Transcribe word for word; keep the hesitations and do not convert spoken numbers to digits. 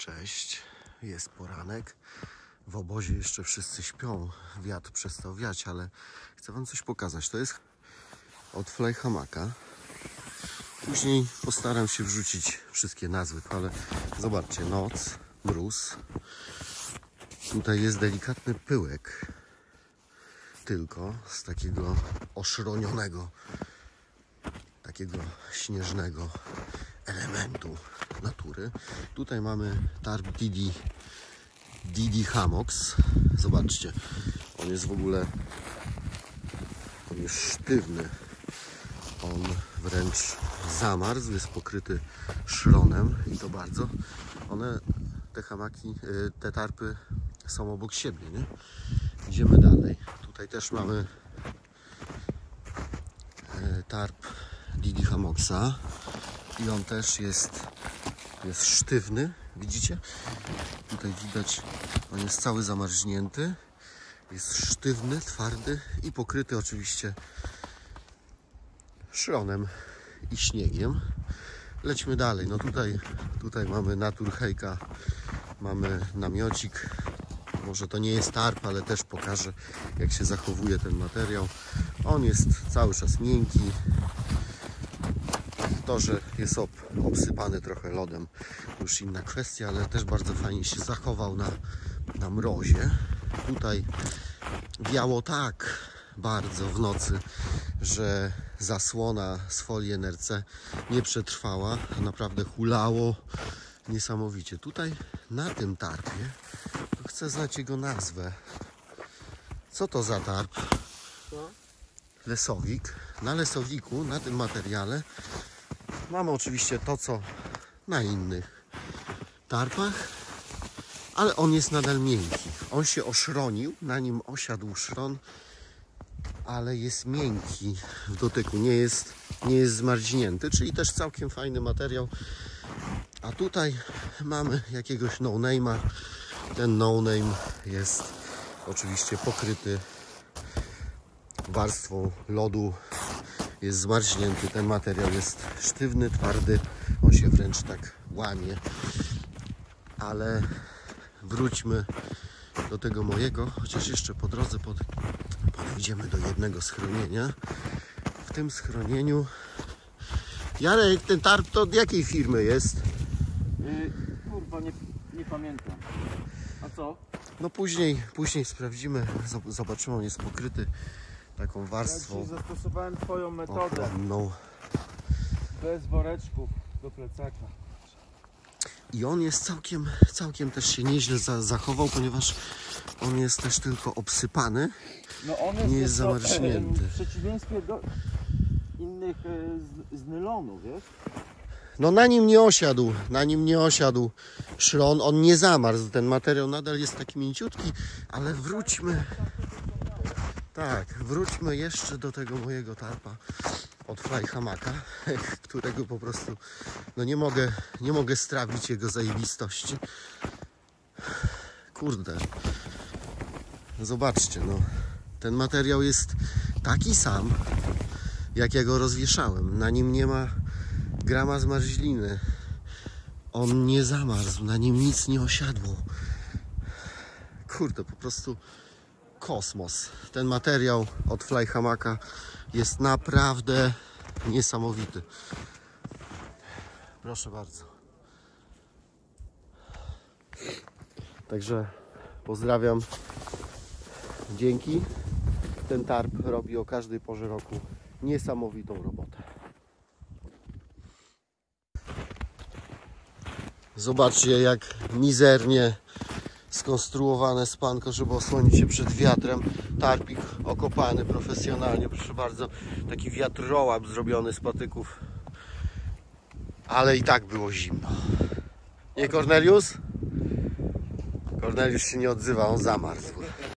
Cześć, jest poranek. W obozie jeszcze wszyscy śpią. Wiatr przestał wiać, ale chcę wam coś pokazać. To jest od Fly Hammocka. Później postaram się wrzucić wszystkie nazwy, ale zobaczcie, noc, mróz. Tutaj jest delikatny pyłek, tylko z takiego oszronionego, takiego śnieżnego elementu natury. Tutaj mamy tarp Didi, Didi Hammocks. Zobaczcie, on jest w ogóle, on jest sztywny. On wręcz zamarzł, jest pokryty szronem i to bardzo. One, te hamaki, te tarpy są obok siebie, nie? Idziemy dalej. Tutaj też mamy tarp Didi Hammocksa i on też jest, jest sztywny, widzicie? Tutaj widać, on jest cały zamarznięty, jest sztywny, twardy i pokryty oczywiście szronem i śniegiem. Lećmy dalej. No tutaj, tutaj mamy Naturhejka, mamy namiocik. Może to nie jest tarp, ale też pokażę, jak się zachowuje ten materiał. On jest cały czas miękki. To, że jest ob, obsypany trochę lodem, już inna kwestia, ale też bardzo fajnie się zachował na, na mrozie. Tutaj wiało tak bardzo w nocy, że zasłona z folii N R C nie przetrwała. Naprawdę hulało niesamowicie. Tutaj na tym tarpie, to chcę znać jego nazwę. Co to za tarp? Lesowik. Na lesowiku, na tym materiale mamy oczywiście to, co na innych tarpach, ale on jest nadal miękki. On się oszronił, na nim osiadł szron, ale jest miękki w dotyku, nie jest, nie jest zmarznięty, czyli też całkiem fajny materiał. A tutaj mamy jakiegoś no-name'a. Ten no-name jest oczywiście pokryty warstwą lodu, jest zmarznięty. Ten materiał jest sztywny, twardy, on się wręcz tak łamie. Ale wróćmy do tego mojego, chociaż jeszcze po drodze pod, podejdziemy do jednego schronienia. W tym schronieniu, Jarek, ten tarp to od jakiej firmy jest? Yy, kurwa, nie, nie pamiętam. A co? No później, później sprawdzimy, zobaczymy, on jest pokryty taką warstwą. Ja dzisiaj zastosowałem twoją metodę. Ochronną. Bez woreczków do plecaka. I on jest całkiem, całkiem też się nieźle za, zachował, ponieważ on jest też tylko obsypany, no on jest nie jest to, zamarznięty. W przeciwieństwie do innych z, z nylonu, wiesz? No na nim nie osiadł, na nim nie osiadł szron, on nie zamarzł, ten materiał nadal jest taki mięciutki, ale wróćmy, tak, wróćmy jeszcze do tego mojego tarpa od Fly Hammocka, którego po prostu, no nie mogę, nie mogę strawić jego zajebistości. Kurde, zobaczcie, no, ten materiał jest taki sam, jak ja go rozwieszałem, na nim nie ma grama zmarzliny, on nie zamarzł, na nim nic nie osiadło. Kurde, po prostu kosmos. Ten materiał od Fly Hammocka jest naprawdę niesamowity. Proszę bardzo. Także pozdrawiam. Dzięki. Ten tarp robi o każdej porze roku niesamowitą robotę. Zobaczcie, jak mizernie skonstruowane spanko, żeby osłonić się przed wiatrem. Tarpik okopany profesjonalnie, proszę bardzo. Taki wiatrołap zrobiony z patyków. Ale i tak było zimno. Nie, Kornelius? Kornelius się nie odzywa, on zamarzł.